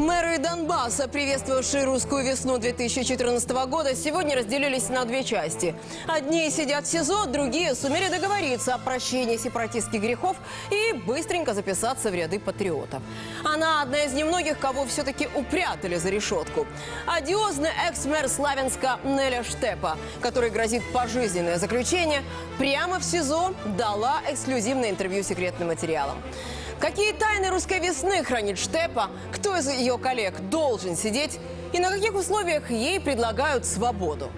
Мэры Донбасса, приветствовавшие русскую весну 2014 года, сегодня разделились на две части. Одни сидят в СИЗО, другие сумели договориться о прощении сепаратистских грехов и быстренько записаться в ряды патриотов. Она одна из немногих, кого все-таки упрятали за решетку. Одиозный экс-мэр Славянска Неля Штепа, которой грозит пожизненное заключение, прямо в СИЗО дала эксклюзивное интервью секретным материалам. Какие тайны русской весны хранит Штепа, кто из ее коллег должен сидеть и на каких условиях ей предлагают свободу?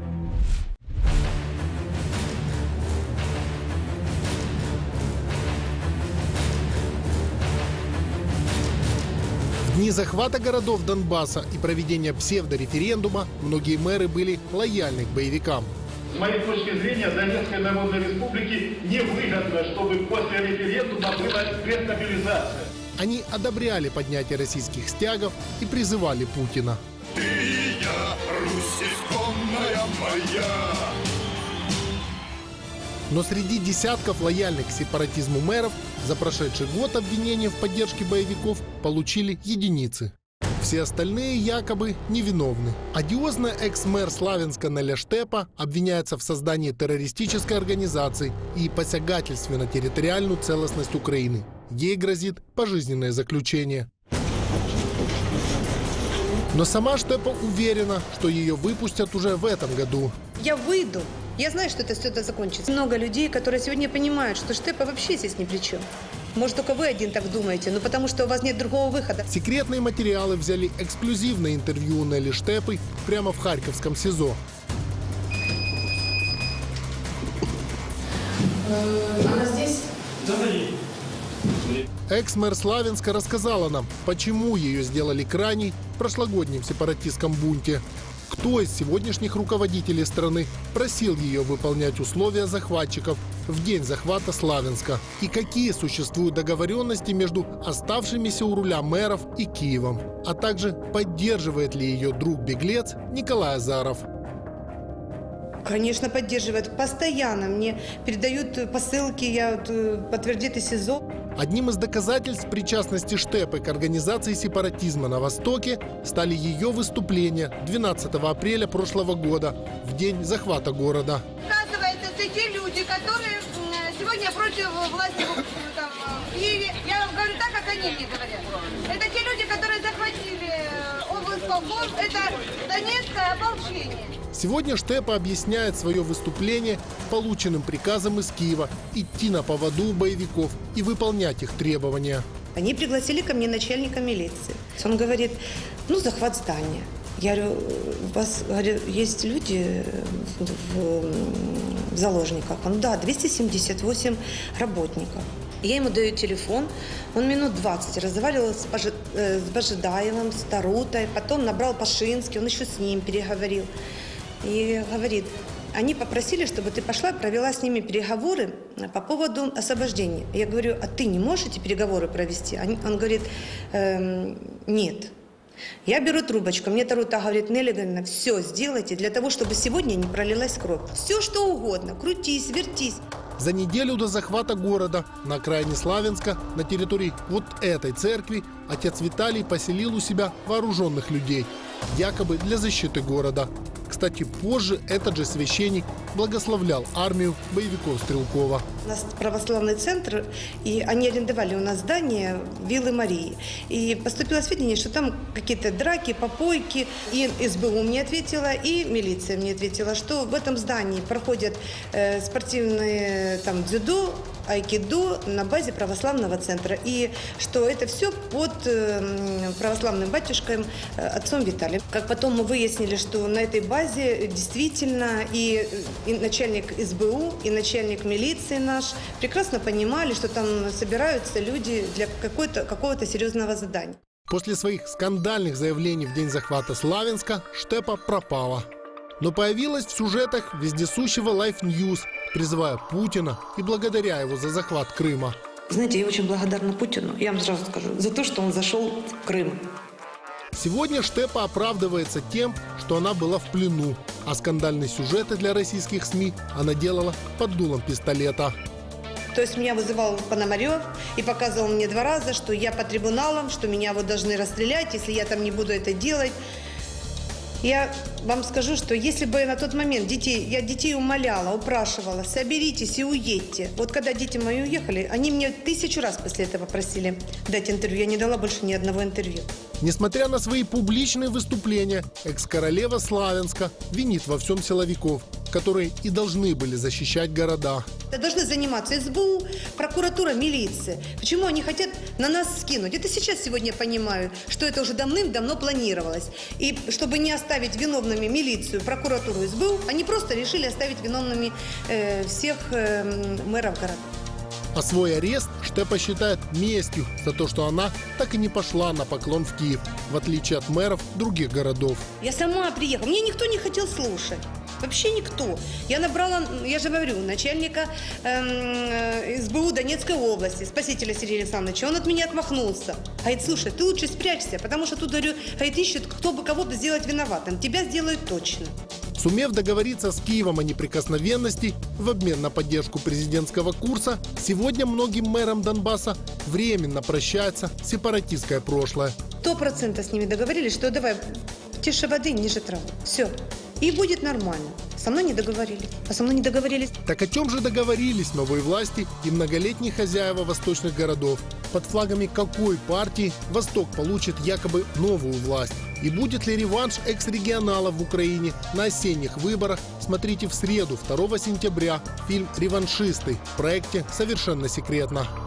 В дни захвата городов Донбасса и проведения псевдореферендума многие мэры были лояльны к боевикам. С моей точки зрения, Донецкой Народной Республике невыгодно, чтобы после референдума была спецмобилизация. Они одобряли поднятие российских стягов и призывали Путина. Ты и я, Русь исконная моя. Но среди десятков лояльных к сепаратизму мэров за прошедший год обвинения в поддержке боевиков получили единицы. Все остальные якобы невиновны. Одиозная экс-мэр Славянска Неля Штепа обвиняется в создании террористической организации и посягательстве на территориальную целостность Украины. Ей грозит пожизненное заключение. Но сама Штепа уверена, что ее выпустят уже в этом году. Я выйду. Я знаю, что это все это закончится. Много людей, которые сегодня понимают, что Штепа вообще здесь ни при чем. Может, только вы один так думаете, но потому что у вас нет другого выхода. Секретные материалы взяли эксклюзивное интервью у Нели Штепы прямо в Харьковском СИЗО. Она здесь? Экс-мэр Славянска рассказала нам, почему ее сделали крайней в прошлогоднем сепаратистском бунте. Кто из сегодняшних руководителей страны просил ее выполнять условия захватчиков в день захвата Славянска? И какие существуют договоренности между оставшимися у руля мэров и Киевом? А также поддерживает ли ее друг-беглец Николай Азаров? Конечно, поддерживает. Постоянно мне передают посылки, я подтвердит из СИЗО. Одним из доказательств причастности Штепы к организации сепаратизма на Востоке стали ее выступления 12 апреля прошлого года, в день захвата города. Оказывается, это те люди, которые сегодня против власти в Киеве. Я вам говорю так, как они мне говорят. Это те люди, которые захватили облсполком, это Донецкое ополчение. Сегодня Штепа объясняет свое выступление полученным приказом из Киева идти на поводу у боевиков и выполнять их требования. Они пригласили ко мне начальника милиции. Он говорит, захват здания. Я говорю, у вас, говорю, есть люди в заложниках? Он, да, 278 работников. Я ему даю телефон, он минут 20 разговаривал с Божедаевым, с Тарутой, потом набрал Пашинский, он еще с ним переговорил. И говорит, они попросили, чтобы ты пошла и провела с ними переговоры по поводу освобождения. Я говорю, а ты не можешь эти переговоры провести? Он говорит, нет. Я беру трубочку, мне Тарута говорит, Неля Галина, все сделайте для того, чтобы сегодня не пролилась кровь. Все что угодно, крутись, вертись. За неделю до захвата города на окраине Славянска, на территории вот этой церкви, отец Виталий поселил у себя вооруженных людей, якобы для защиты города. Кстати, позже этот же священник благословлял армию боевиков Стрелкова. У нас православный центр, и они арендовали у нас здание Виллы Марии. И поступило сведения, что там какие-то драки, попойки. И СБУ мне ответила, и милиция мне ответила, что в этом здании проходят спортивные дзюдо, айкидо на базе православного центра. И что это все под православным батюшкой отцом Виталием. Как потом мы выяснили, что на этой базе действительно и начальник СБУ, и начальник милиции наш прекрасно понимали, что там собираются люди для какого-то серьезного задания. После своих скандальных заявлений в день захвата Славянска Штепа пропала. Но появилась в сюжетах вездесущего Life News, призывая Путина и благодаря его за захват Крыма. Знаете, я очень благодарна Путину, я вам сразу скажу, за то, что он зашел в Крым. Сегодня Штепа оправдывается тем, что она была в плену, а скандальные сюжеты для российских СМИ она делала под дулом пистолета. То есть меня вызывал Пономарев и показывал мне 2 раза, что я по трибуналам, что меня вот должны расстрелять, если я там не буду это делать. Я вам скажу, что если бы на тот момент я детей умоляла, упрашивала, соберитесь и уедьте. Вот когда дети мои уехали, они мне 1000 раз после этого просили дать интервью. Я не дала больше ни одного интервью. Несмотря на свои публичные выступления, экс-королева Славянска винит во всем силовиков, которые и должны были защищать города. Это должны заниматься СБУ, прокуратура, милиция. Почему они хотят на нас скинуть? Это сейчас сегодня я понимаю, что это уже давным-давно планировалось. И чтобы не оставить виновными милицию, прокуратуру, СБУ, они просто решили оставить виновными всех мэров города. А свой арест Штепа считает местью за то, что она так и не пошла на поклон в Киев, в отличие от мэров других городов. Я сама приехала, мне никто не хотел слушать. Вообще никто. Я набрала, я же говорю, начальника СБУ Донецкой области, спасителя Сергея Александровича. Он от меня отмахнулся. Говорит, слушай, ты лучше спрячься, потому что тут, говорю, ищут, кто бы кого-то сделать виноватым. Тебя сделают точно. Сумев договориться с Киевом о неприкосновенности в обмен на поддержку президентского курса, сегодня многим мэрам Донбасса временно прощается сепаратистское прошлое. 100% с ними договорились, что давай тише воды, ниже травы. Все. И будет нормально. Со мной не договорились. А со мной не договорились. Так о чем же договорились новые власти и многолетние хозяева восточных городов? Под флагами какой партии Восток получит якобы новую власть? И будет ли реванш экс-регионалов в Украине на осенних выборах? Смотрите в среду, 2 сентября, фильм «Реваншисты» в проекте «Совершенно секретно».